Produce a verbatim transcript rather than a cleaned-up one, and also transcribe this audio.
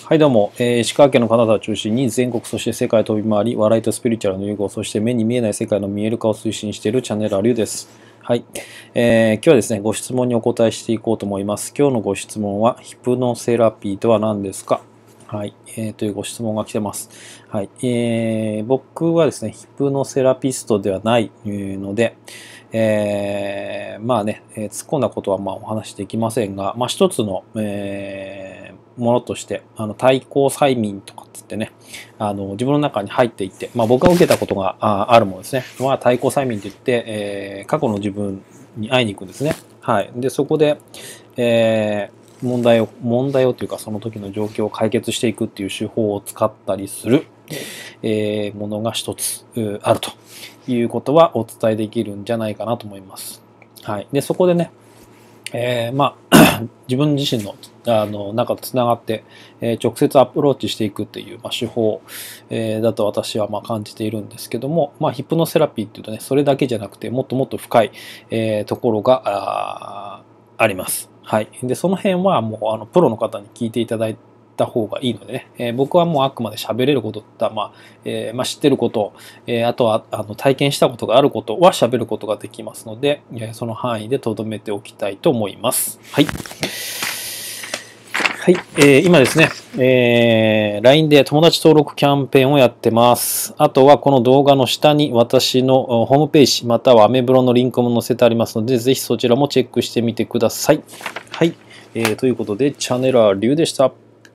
はいどうも、えー石川県の金沢を中心に全国そして世界を飛び回り、笑いとスピリチュアルの融合、そして目に見えない世界の見える化を推進しているチャンネルありゅうです。はい、えー今日はですね、ご質問にお答えしていこうと思います。今日のご質問は、ヒプノセラピーとは何ですか？はい、えーというご質問が来てます。はい、えー僕はですね、ヒプノセラピストではないので、えーまあね、えー突っ込んだことはまあお話しできませんが、まあ一つの、えーものとして、あの対抗催眠とかっつってね、あの自分の中に入っていって、まあ、僕が受けたことが あ, あるものですね。まあ、対抗催眠といって、えー過去の自分に会いに行くんですね。はい。で、そこで、えー問題を、問題をというかその時の状況を解決していくっていう手法を使ったりする、えーものが一つあるということはお伝えできるんじゃないかなと思います。はい。で、そこでね、えーまあ、自分自身のあの中とつながって、えー直接アプローチしていくっていう、まあ、手法、えーだと私はまあ感じているんですけども、まあ、ヒプノセラピーっていうとね、それだけじゃなくてもっともっと深い、えーところが あ, あります。はい。で、その辺はもうあのプロの方に聞いていただいた方がいいのでね、えー僕はもうあくまで喋れることだ、まあえーまあ、知ってること、えーあとはあの体験したことがあることは喋ることができますので、えーその範囲で留めておきたいと思います。はい。はい、えー今ですね、えー ライン で友達登録キャンペーンをやってます。あとはこの動画の下に私のホームページまたはアメブロのリンクも載せてありますので、ぜひそちらもチェックしてみてください。はい、えーということでチャンネルはりゅうでした。